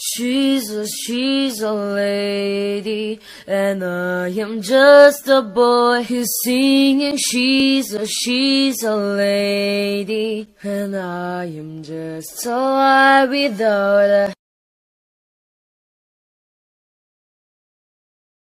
She's a lady, and I am just a boy who's singing. She's a lady, and I am just a boy without a